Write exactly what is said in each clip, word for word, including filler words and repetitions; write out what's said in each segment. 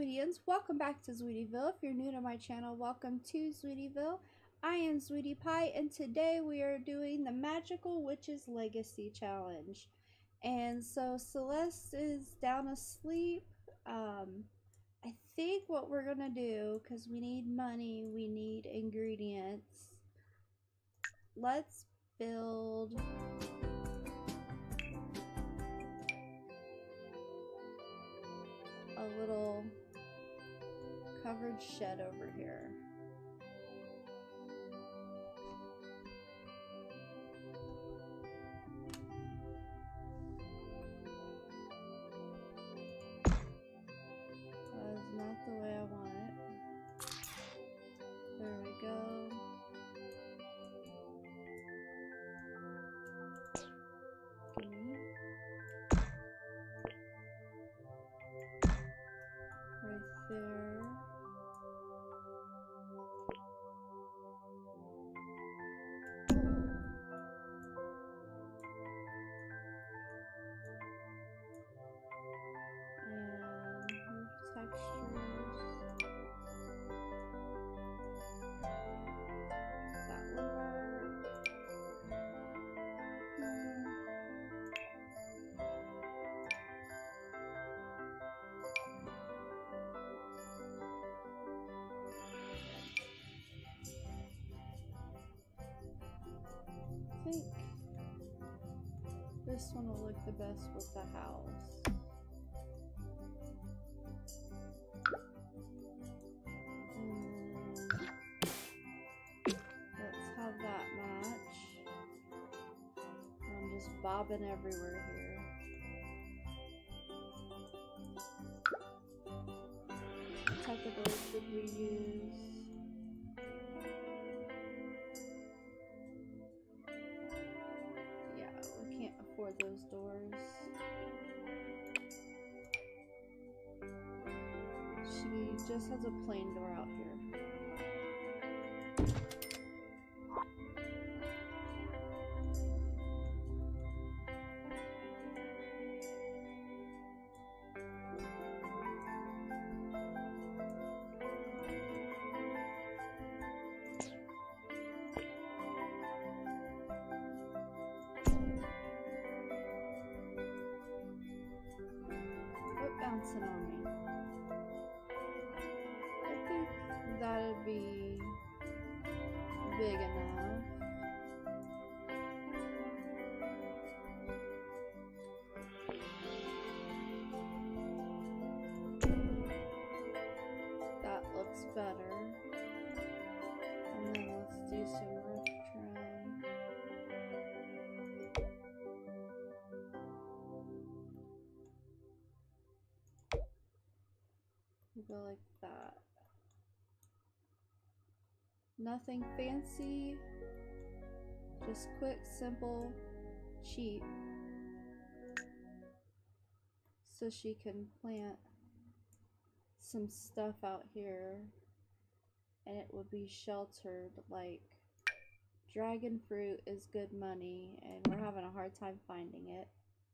Zweetians, welcome back to Zweetieville. If you're new to my channel, welcome to Zweetieville. I am Zweetie Pie, and today we are doing the Magical Witches Legacy Challenge. And so Celeste is down asleep. Um, I think what we're gonna do, because we need money, we need ingredients. Let's build a little covered shed over here. That is not the way I want it. There we go. Gimme. Right there. And move textures. That will work. Hmm. I think this one will look the best with the house. And let's have that match. I'm just bobbing everywhere here. What type of doors did we use? Yeah, we can't afford those doors. She just has a plain door out here. Quit bouncing on me. I think that'd be big enough. That looks better. And then let's do some roof trim. We go like that. Nothing fancy, just quick, simple, cheap. So she can plant some stuff out here and it would be sheltered. Like dragon fruit is good money and we're having a hard time finding it.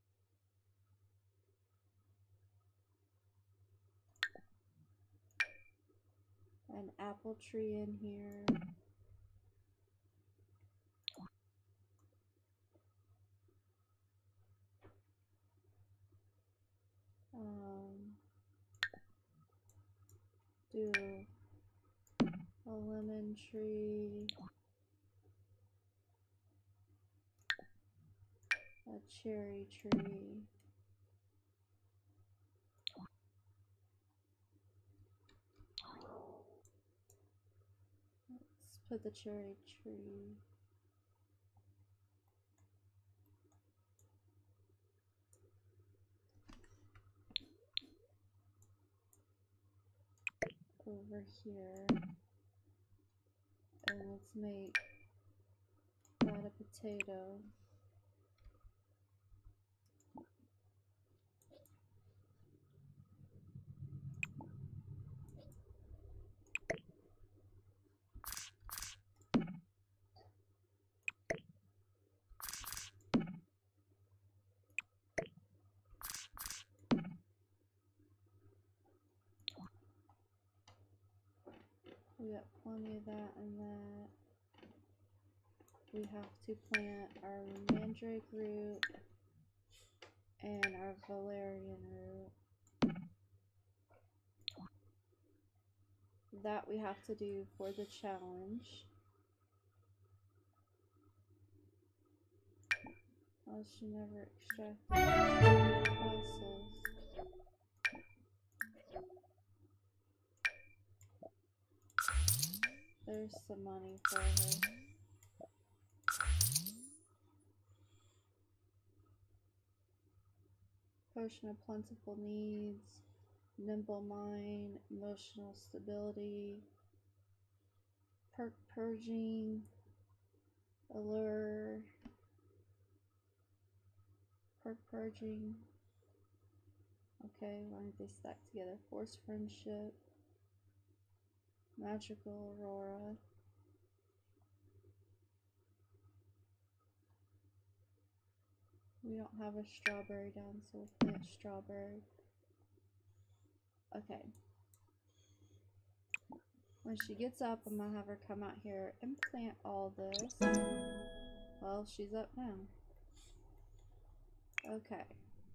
An apple tree in here. Um, do a lemon tree, a cherry tree. Let's put the cherry tree. Over here, and let's make that a potato. got plenty of that and that. We have to plant our mandrake root and our valerian root. That we have to do for the challenge. Oh, she never extracted fossils. There's some money for her. Potion of plentiful needs, nimble mind, emotional stability, perk purging, allure, perk purging. Okay, why don't they stack together? Force friendship, magical aurora. We don't have a strawberry down, so we'll plant strawberry. Okay. When she gets up, I'm gonna have her come out here and plant all this. Well, she's up now. Okay.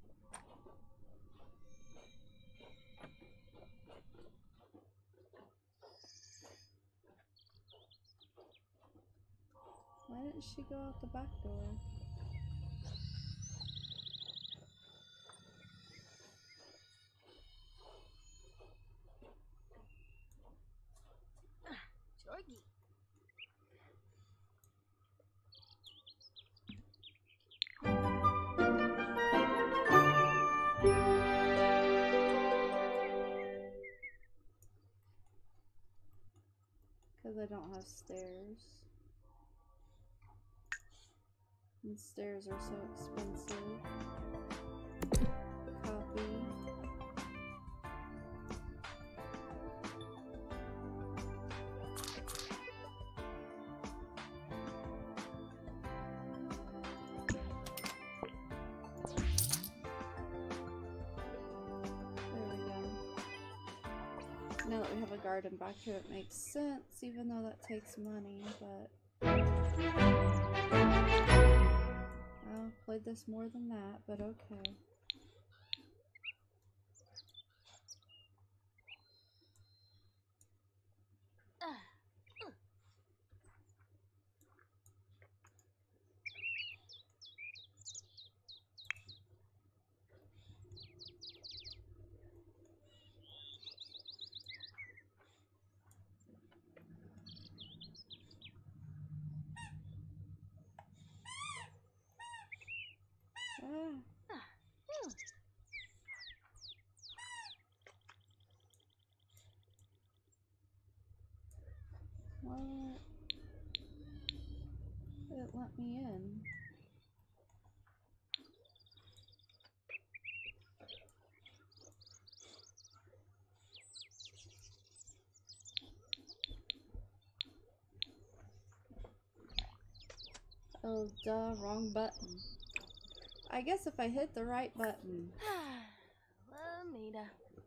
Why didn't she go out the back door? Jorgie. Because I don't have stairs. And stairs are so expensive. Copy. Now that we have a garden back here, it makes sense, even though that takes money, but I'll play this more than that, but okay. Ah. Well, it let me in. Oh, duh, wrong button. I guess if I hit the right button. Lamita.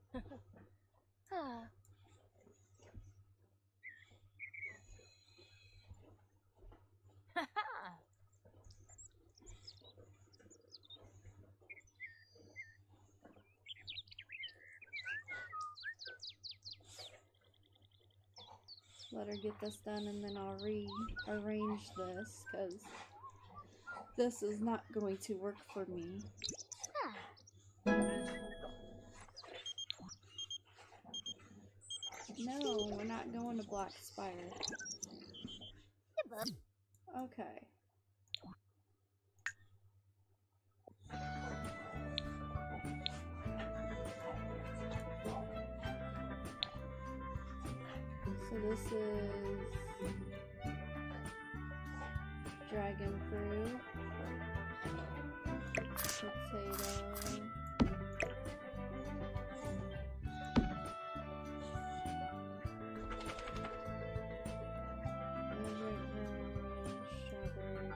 Let her get this done and then I'll rearrange this, because this is not going to work for me. No, we're not going to Black Spire. Okay. So this is dragon fruit, potato, strawberry,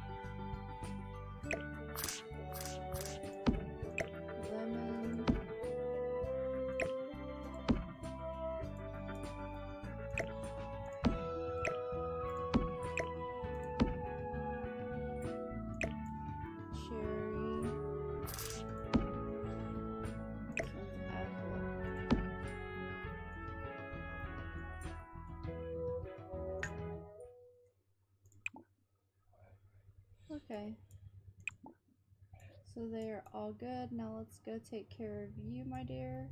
lemon, Okay. So they are all good. Now let's go take care of you, my dear.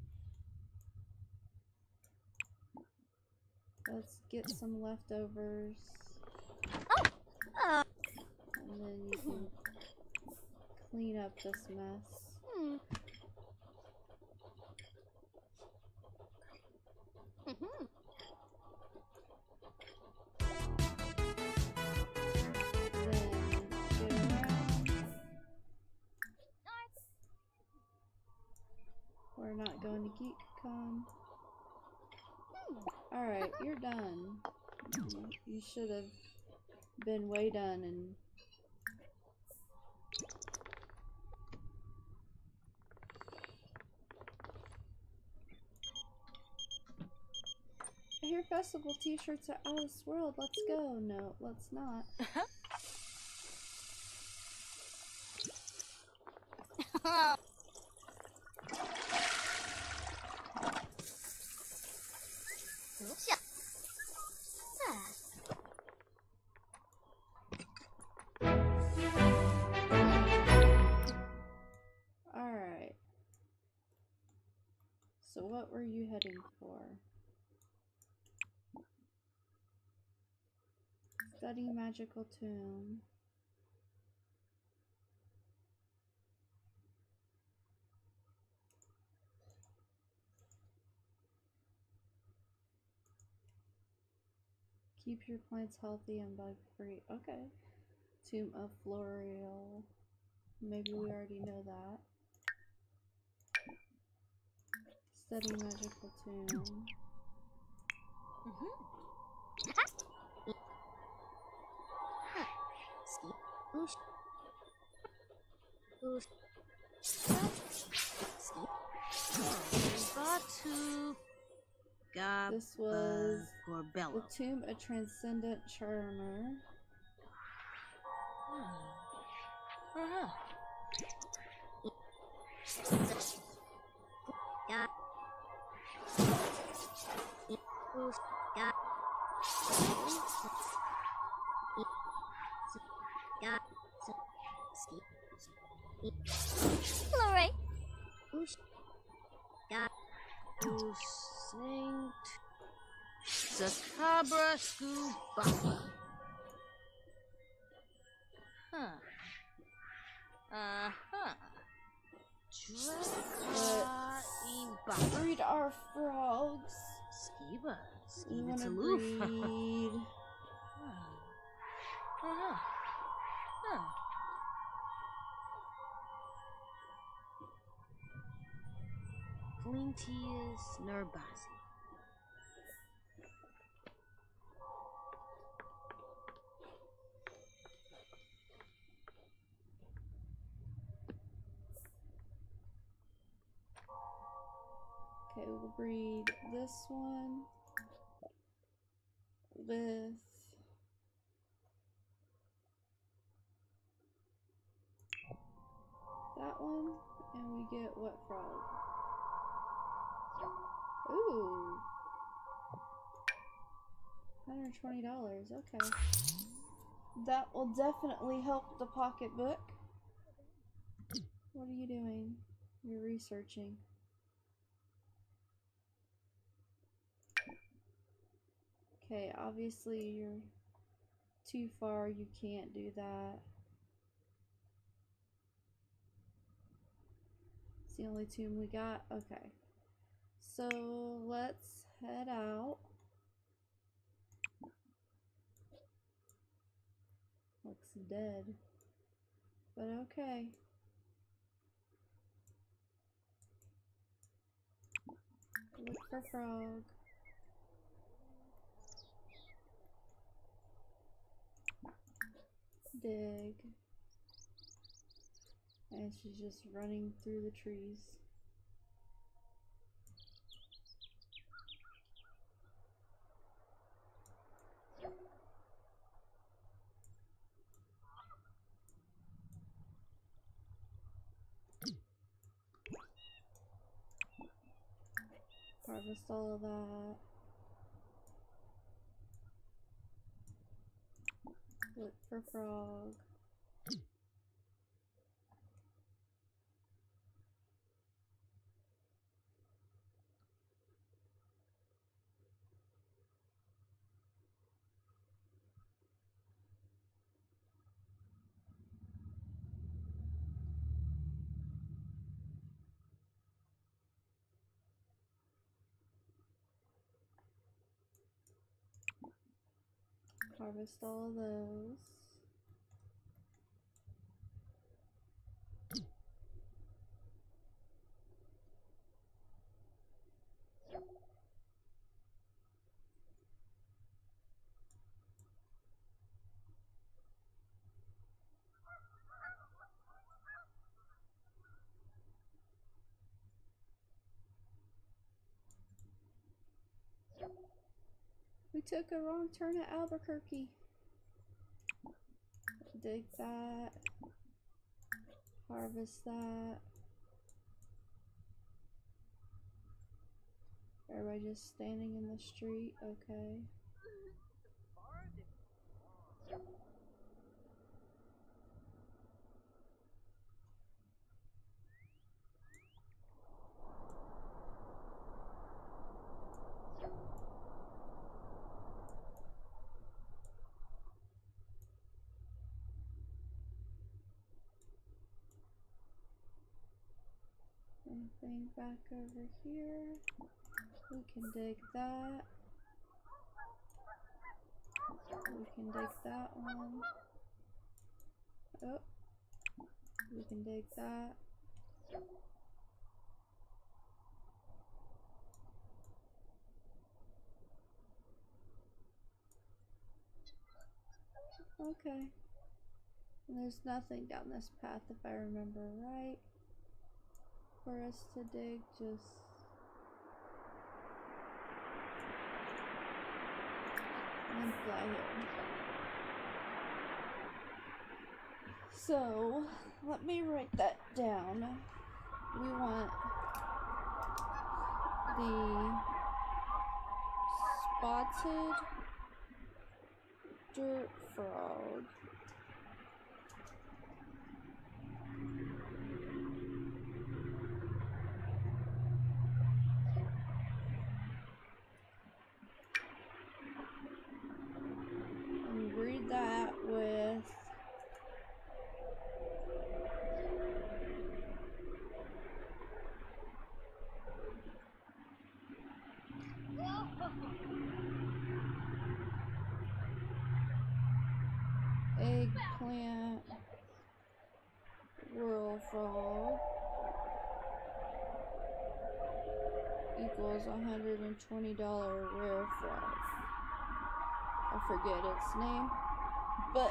Let's get some leftovers. Oh. And then you can clean up this mess. Hmm. Mm-hmm. We're not going to GeekCon. Alright, you're done. You should have been way done and I hear festival t-shirts are out of this world. Let's go. No, let's not. Alright. So what were you heading for? Study magical tomb. Keep your plants healthy and bug free. Okay. Tomb of Florial. Maybe we already know that. Study magical tomb. Mm-hmm. This was the Tomb of Transcendent Charmer. Uh-huh. Glory. Saint Zacabra Scubaba. Huh. Uh-huh. Let's breed our frogs. Skiba. We Skiba want to Taloof. breed. Uh-huh. Huh. Flintius Nerbazi. Okay, we'll breed this one with that one, and we get what frog? Ooh, one hundred twenty dollars. Okay, that will definitely help the pocketbook. What are you doing? You're researching. Okay, obviously you're too far, you can't do that. It's the only tomb we got? Okay. So let's head out. Looks dead. But okay. Look for frog. Dig. And she's just running through the trees. Harvest all of that. Look for frog. harvest all of those. We took a wrong turn at Albuquerque. Dig that. Harvest that. Everybody just standing in the street, okay. Anything back over here? We can dig that. We can dig that one. Oh, we can dig that. Okay. And there's nothing down this path if I remember right. For us to dig, just and fly here. So let me write that down. We want the spotted dirt frog. Breed that with eggplant whirl frog equals one hundred twenty dollar rare frog. I forget its name, but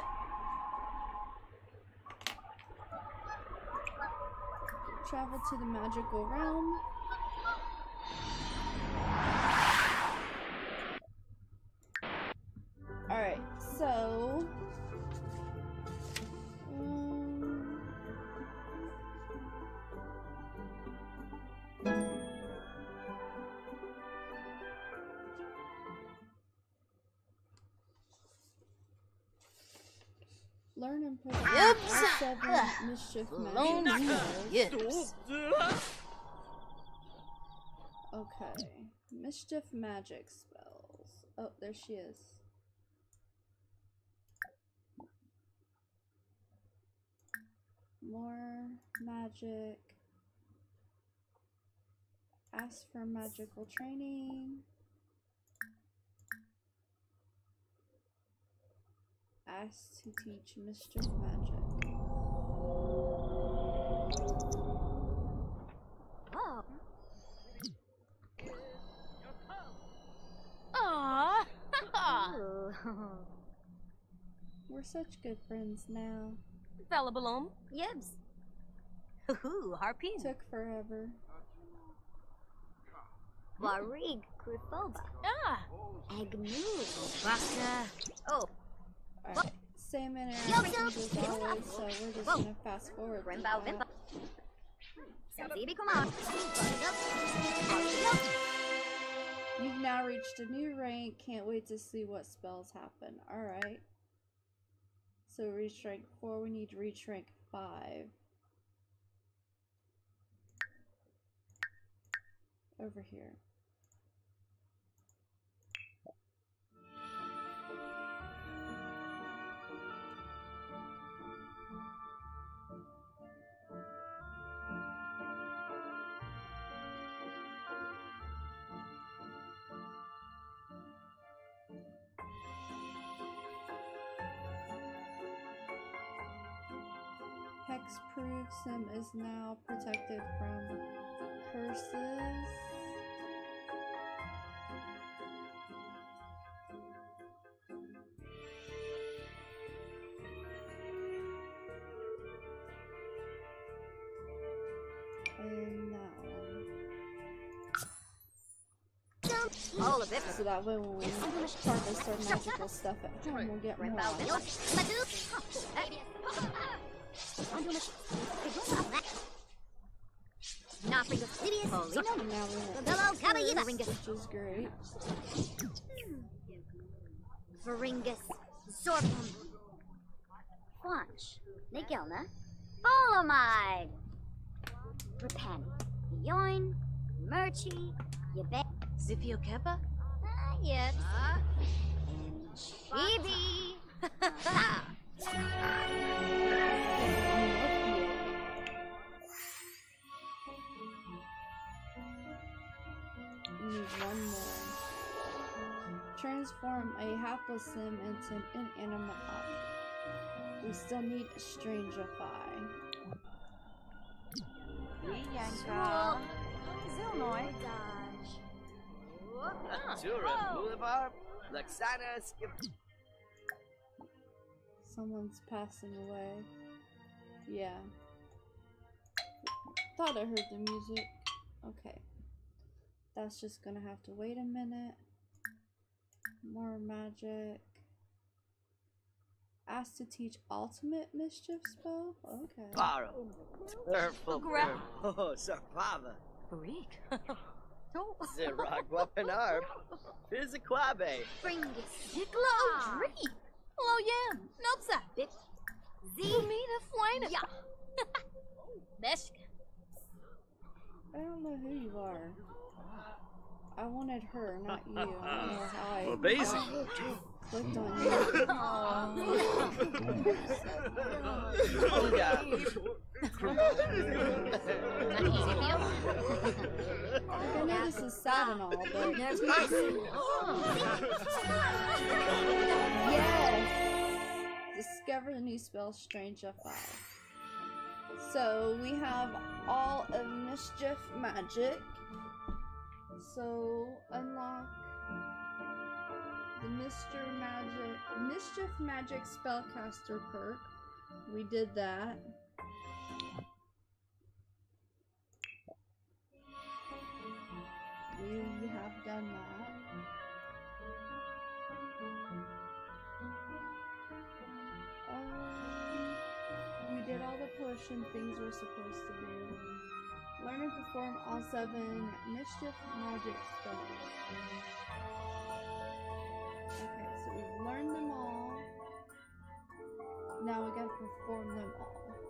travel to the magical realm. Alright, so um, learn and put Yep. seven mischief Blown magic yips. Okay, mischief magic spells. Oh, there she is. More magic. Ask for magical training. Ask to teach mischief magic. Whoa. Aww. We're such good friends now. Fella balloon. Yibs. Hoo-hoo, harpoon. Took forever. Varig Grifoba. Ah. Agnu. Baka. Oh. Alright, same interactions as always, so we're just gonna fast forward through Rimbow that. Vimpa. Sanzibi Kumar. You've now reached a new rank. Can't wait to see what spells happen. Alright. So reach rank four, we need to reach rank five. Over here. Hexproof sim is now protected from curses. And that one. All of it. So that way when we harvest our magical stuff at home, we'll get more. Not for the cities. Now we have this, which is great. Varingus, Zorpum, Quanch, Nigilna, Volomide, Repent, Yoin, Murchi, Yabe, Zifio Kepa? Ah, yes. And Chibi. We need one more. Transform a Haplosim into an inanimate object. We still need a Strangeify. Yanka. Zilnoy. Tura, Boulevard, Luxana, Skip. Someone's passing away. Yeah. Thought I heard the music. Okay. That's just gonna have to wait a minute. More magic. Asked to teach ultimate mischief spell? Okay. Baro. Purple. Oh, Sarpava. Reek. Zirag Wapanarb. Fiziquabe. Fringus. Yiklo Dree. Hello, Yam. Nopsa. Bit. Z. Lumina Fwina. Yeah. Beshka. I don't know who you are. I wanted her, not you. I don't know how I Well, basic. clicked on you. I know this is sad and all, but yes! Discover the new spell, Strangeify. So we have all of Mischief Magic. So unlock the Mister Magic, Mischief Magic Spellcaster perk. We did that. We have done that. Um, we did all the potion things we're supposed to do. Learn and perform all seven Mischief Magic spells. Okay, so we've learned them all. Now we gotta perform them all.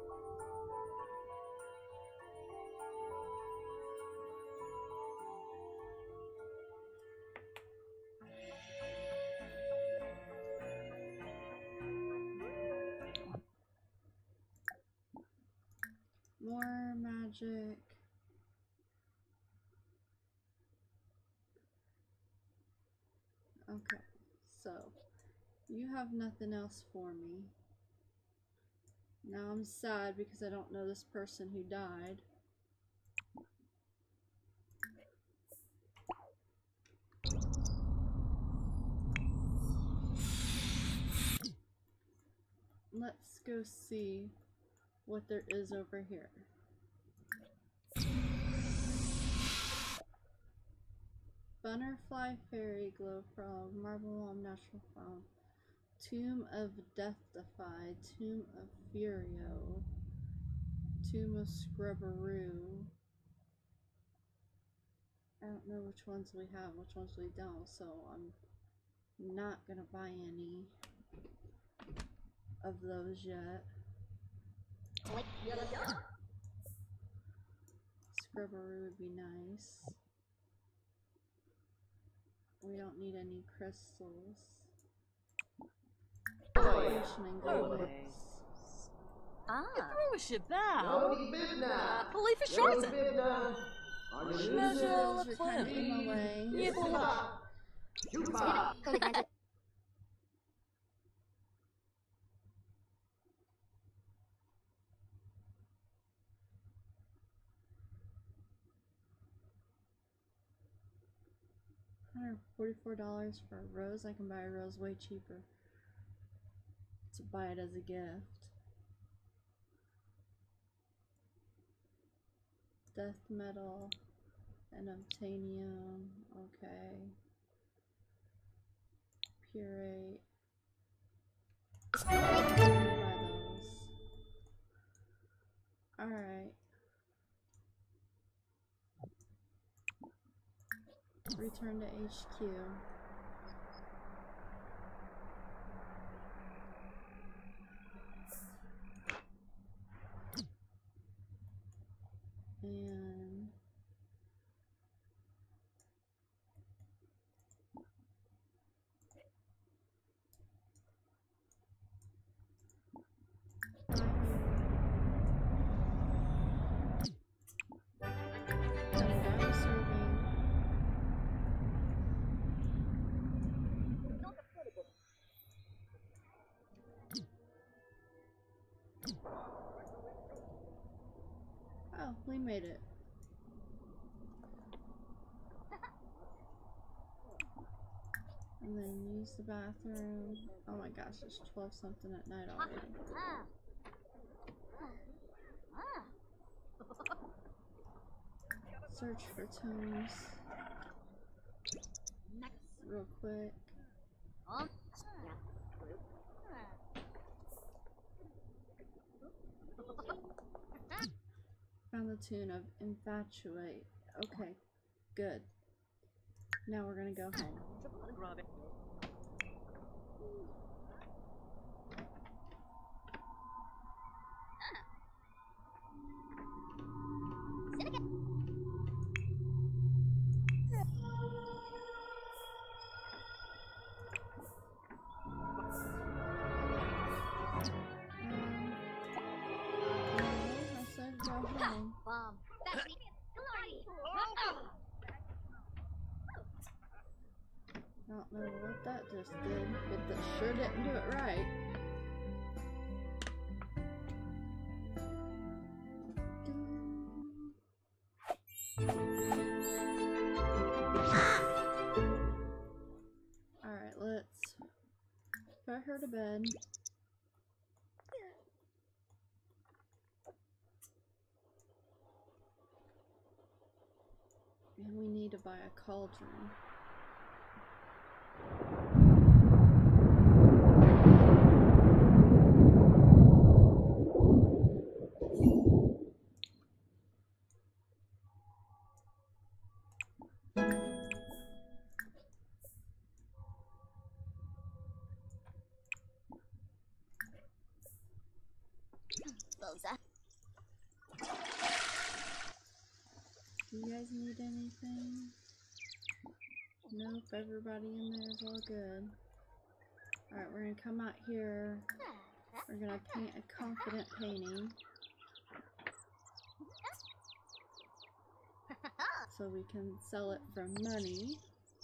More magic. Okay, so you have nothing else for me. Now I'm sad because I don't know this person who died. Let's go see what there is over here. Butterfly Fairy Glow Frog, Marble Wall Natural Found, Tomb of Deathify, Tomb of Furio, Tomb of Scrubberoo. I don't know which ones we have, which ones we don't, so I'm not gonna buy any of those yet. Scrubberoo would be nice. We don't need any crystals. Potion and gold. Ah. Through a shibao. Belief is shorten. Measure the plan. hundred forty-four dollars for a rose. I can buy a rose way cheaper to buy it as a gift. Death metal and obtainium. Okay. Purate. I'm gonna buy those. Alright. Return to H Q. And oh, we made it. And then use the bathroom. Oh my gosh, it's twelve something at night already. Search for tomes. Real quick. Found the tune of Infatuate. Okay, good. Now we're gonna go home. I don't know what that just did, but that sure didn't do it right. Alright, let's put her to bed. And we need to buy a cauldron. Do you guys need anything? Nope, everybody in there is all good. Alright, we're gonna come out here. We're gonna paint a confident painting. So we can sell it for money.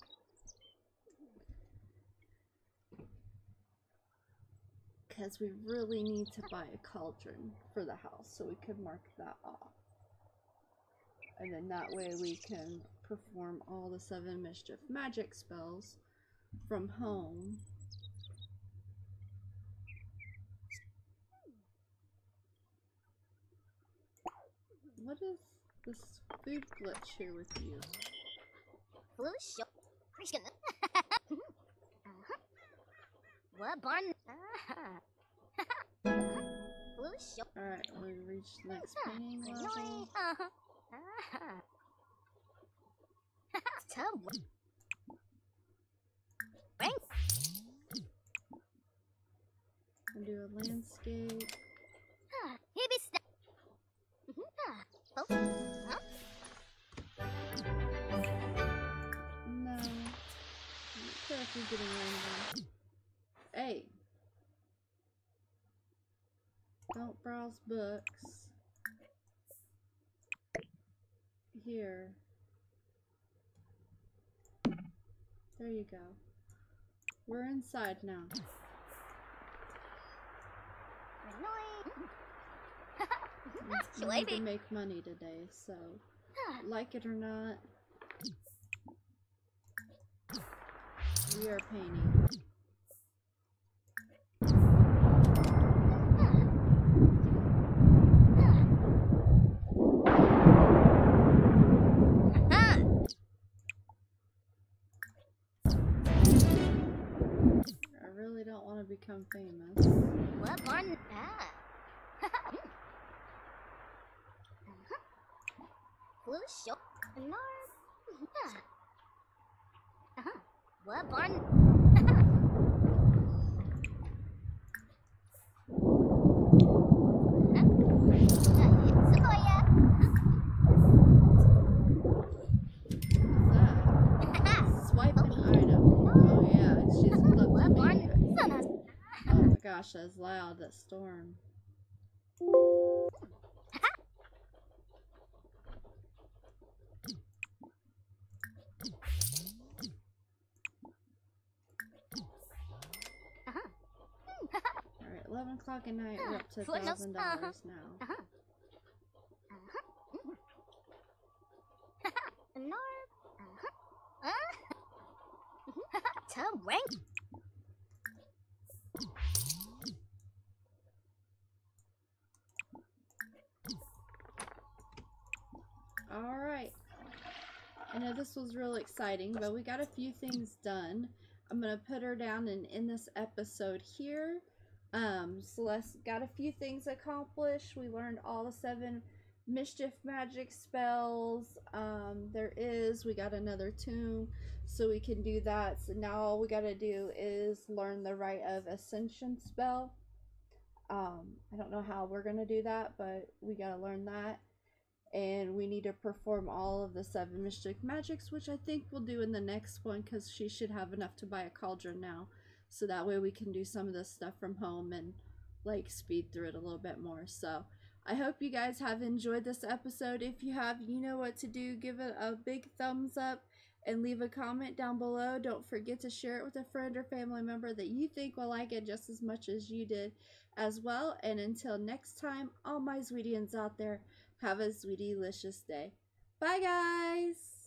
Because we really need to buy a cauldron for the house, so we could mark that off. And then that way we can perform all the seven mischief magic spells from home. What is this food glitch here with you? What barn? Alright, we reached the next painting level. And do a landscape. No. I'm not sure if you're getting random. Hey! Don't browse books. Here. There you go. We're inside now. We need to make money today, so like it or not, we are painting. I really don't want to become famous. What barn? Ah. Blue show. North. Uh-huh. What barn? Swiping item. Oh yeah, she's looked at me. Oh my gosh, that's loud, that storm. Alright, eleven o'clock at night, we're up to one thousand dollars now. Rank. Alright. I know this was real exciting, but we got a few things done. I'm going to put her down and end this episode here. Um, Celeste got a few things accomplished. We learned all the seven mischief magic spells. Um, there is, we got another tomb, so we can do that. So now all we got to do is learn the Rite of Ascension spell. Um, I don't know how we're going to do that, but we got to learn that. And we need to perform all of the seven mischief magics, which I think we'll do in the next one, because she should have enough to buy a cauldron now. So that way we can do some of this stuff from home and like speed through it a little bit more. So I hope you guys have enjoyed this episode. If you have, you know what to do. Give it a big thumbs up and leave a comment down below. Don't forget to share it with a friend or family member that you think will like it just as much as you did as well. And until next time, all my Zweetians out there, have a Zweety-licious day. Bye, guys!